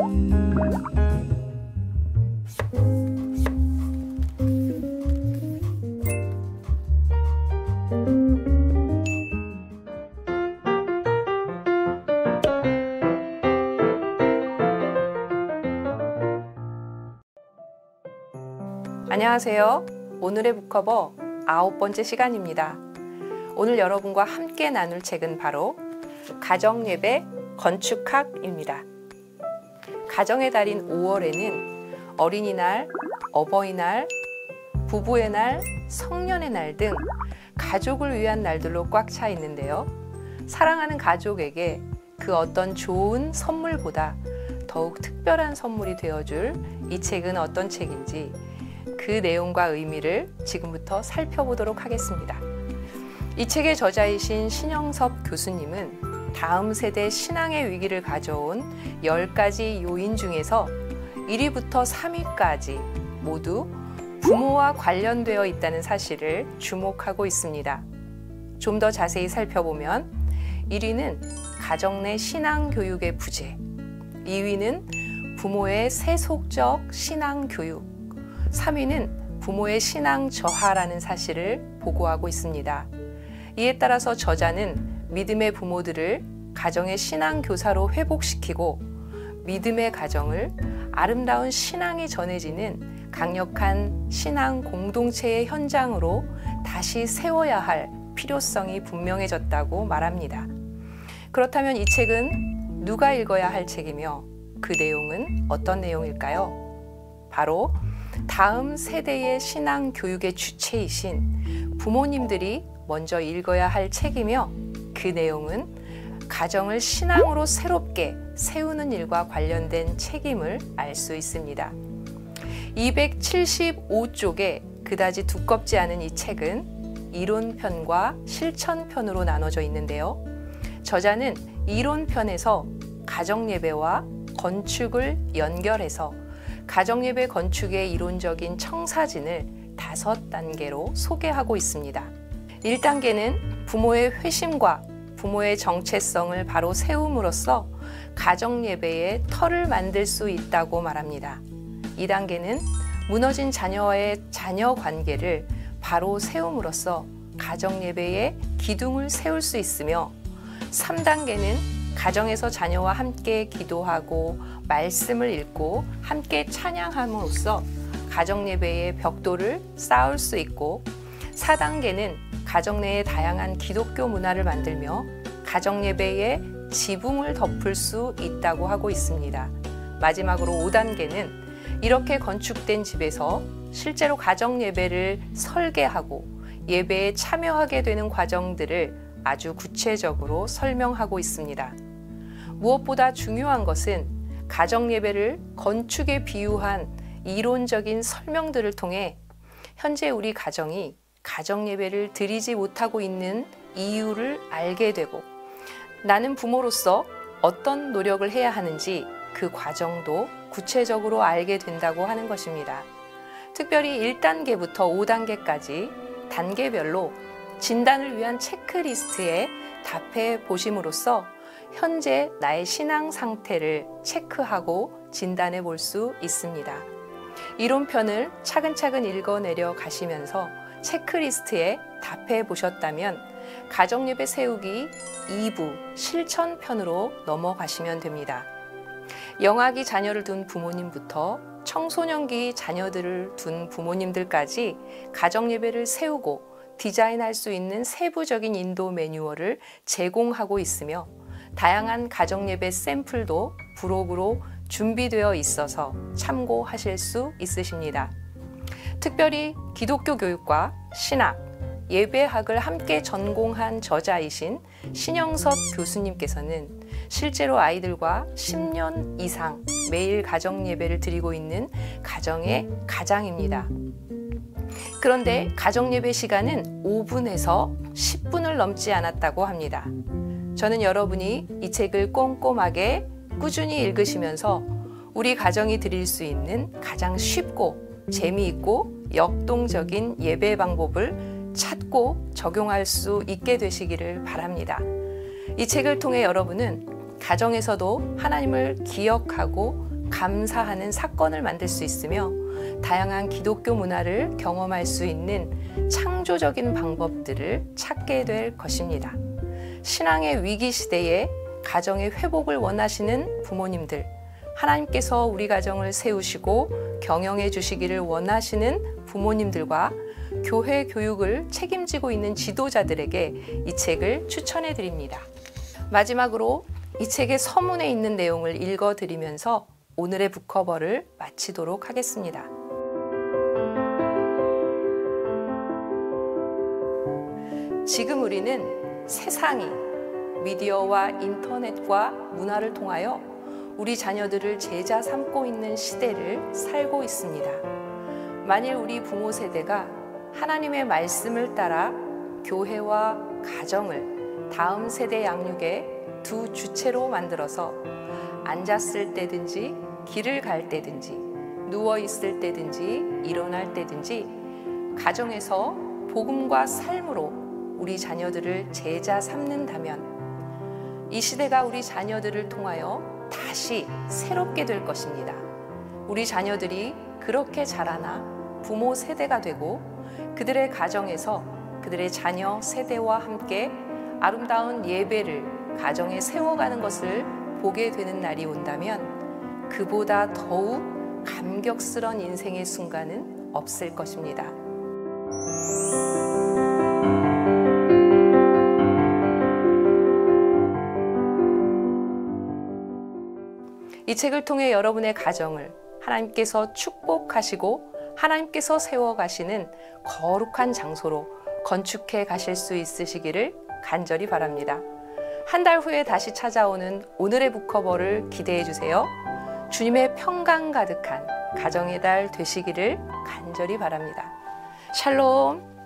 안녕하세요. 오늘의 북커버 9번째 시간입니다. 오늘 여러분과 함께 나눌 책은 바로 가정예배 건축학입니다. 가정의 달인 5월에는 어린이날, 어버이날, 부부의 날, 성년의 날 등 가족을 위한 날들로 꽉 차 있는데요. 사랑하는 가족에게 그 어떤 좋은 선물보다 더욱 특별한 선물이 되어줄 이 책은 어떤 책인지 그 내용과 의미를 지금부터 살펴보도록 하겠습니다. 이 책의 저자이신 신영섭 교수님은 다음 세대 신앙의 위기를 가져온 10가지 요인 중에서 1위부터 3위까지 모두 부모와 관련되어 있다는 사실을 주목하고 있습니다. 좀 더 자세히 살펴보면 1위는 가정 내 신앙 교육의 부재, 2위는 부모의 세속적 신앙 교육, 3위는 부모의 신앙 저하라는 사실을 보고하고 있습니다. 이에 따라서 저자는 믿음의 부모들을 가정의 신앙 교사로 회복시키고 믿음의 가정을 아름다운 신앙이 전해지는 강력한 신앙 공동체의 현장으로 다시 세워야 할 필요성이 분명해졌다고 말합니다. 그렇다면 이 책은 누가 읽어야 할 책이며 그 내용은 어떤 내용일까요? 바로 다음 세대의 신앙 교육의 주체이신 부모님들이 먼저 읽어야 할 책이며 그 내용은 가정을 신앙으로 새롭게 세우는 일과 관련된 책임을 알 수 있습니다. 275쪽에 그다지 두껍지 않은 이 책은 이론편과 실천편으로 나눠져 있는데요. 저자는 이론편에서 가정예배와 건축을 연결해서 가정예배 건축의 이론적인 청사진을 5단계로 소개하고 있습니다. 1단계는 부모의 회심과 부모의 정체성을 바로 세움으로써 가정예배의 터를 만들 수 있다고 말합니다. 2단계는 무너진 자녀와의 자녀 관계를 바로 세움으로써 가정예배의 기둥을 세울 수 있으며 3단계는 가정에서 자녀와 함께 기도하고 말씀을 읽고 함께 찬양함으로써 가정예배의 벽돌을 쌓을 수 있고 4단계는 가정 내에 다양한 기독교 문화를 만들며 가정예배의 지붕을 덮을 수 있다고 하고 있습니다. 마지막으로 5단계는 이렇게 건축된 집에서 실제로 가정예배를 설계하고 예배에 참여하게 되는 과정들을 아주 구체적으로 설명하고 있습니다. 무엇보다 중요한 것은 가정예배를 건축에 비유한 이론적인 설명들을 통해 현재 우리 가정이 가정예배를 드리지 못하고 있는 이유를 알게 되고 나는 부모로서 어떤 노력을 해야 하는지 그 과정도 구체적으로 알게 된다고 하는 것입니다. 특별히 1단계부터 5단계까지 단계별로 진단을 위한 체크리스트에 답해 보심으로써 현재 나의 신앙 상태를 체크하고 진단해 볼 수 있습니다. 이론편을 차근차근 읽어내려 가시면서 체크리스트에 답해 보셨다면 가정예배 세우기 2부 실천편으로 넘어가시면 됩니다. 영아기 자녀를 둔 부모님부터 청소년기 자녀들을 둔 부모님들까지 가정예배를 세우고 디자인할 수 있는 세부적인 인도 매뉴얼을 제공하고 있으며 다양한 가정예배 샘플도 부록으로 준비되어 있어서 참고하실 수 있으십니다. 특별히 기독교 교육과 신학, 예배학을 함께 전공한 저자이신 신영섭 교수님께서는 실제로 아이들과 10년 이상 매일 가정예배를 드리고 있는 가정의 가장입니다. 그런데 가정예배 시간은 5분에서 10분을 넘지 않았다고 합니다. 저는 여러분이 이 책을 꼼꼼하게 꾸준히 읽으시면서 우리 가정이 드릴 수 있는 가장 쉽고 재미있고 역동적인 예배 방법을 찾고 적용할 수 있게 되시기를 바랍니다. 이 책을 통해 여러분은 가정에서도 하나님을 기억하고 감사하는 사건을 만들 수 있으며 다양한 기독교 문화를 경험할 수 있는 창조적인 방법들을 찾게 될 것입니다. 신앙의 위기 시대에 가정의 회복을 원하시는 부모님들, 하나님께서 우리 가정을 세우시고 경영해 주시기를 원하시는 부모님들과 교회 교육을 책임지고 있는 지도자들에게 이 책을 추천해 드립니다. 마지막으로 이 책의 서문에 있는 내용을 읽어 드리면서 오늘의 북커버를 마치도록 하겠습니다. 지금 우리는 세상이 미디어와 인터넷과 문화를 통하여 우리 자녀들을 제자 삼고 있는 시대를 살고 있습니다. 만일 우리 부모 세대가 하나님의 말씀을 따라 교회와 가정을 다음 세대 양육의 두 주체로 만들어서 앉았을 때든지 길을 갈 때든지 누워 있을 때든지 일어날 때든지 가정에서 복음과 삶으로 우리 자녀들을 제자 삼는다면 이 시대가 우리 자녀들을 통하여 다시 새롭게 될 것입니다. 우리 자녀들이 그렇게 자라나 부모 세대가 되고 그들의 가정에서 그들의 자녀 세대와 함께 아름다운 예배를 가정에 세워가는 것을 보게 되는 날이 온다면 그보다 더욱 감격스러운 인생의 순간은 없을 것입니다. 이 책을 통해 여러분의 가정을 하나님께서 축복하시고 하나님께서 세워가시는 거룩한 장소로 건축해 가실 수 있으시기를 간절히 바랍니다. 한 달 후에 다시 찾아오는 오늘의 북커버를 기대해 주세요. 주님의 평강 가득한 가정의 달 되시기를 간절히 바랍니다. 샬롬.